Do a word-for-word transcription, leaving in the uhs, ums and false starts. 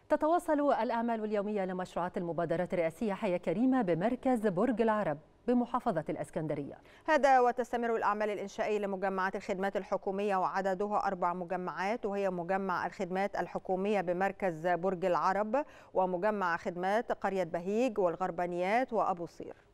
تتواصل الأعمال اليومية لمشروعات المبادرة الرئاسية حياة كريمة بمركز برج العرب بمحافظة الإسكندرية. هذا وتستمر الأعمال الإنشائية لمجمعات الخدمات الحكومية وعددها أربع مجمعات، وهي مجمع الخدمات الحكومية بمركز برج العرب ومجمع خدمات قرية بهيج والغربانيات وأبو صير.